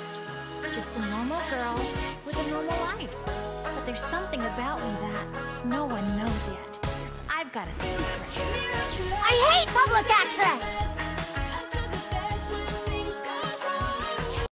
Just a normal girl with a normal life. But there's something about me that no one knows yet. 'Cause I've got a secret. I hate public access!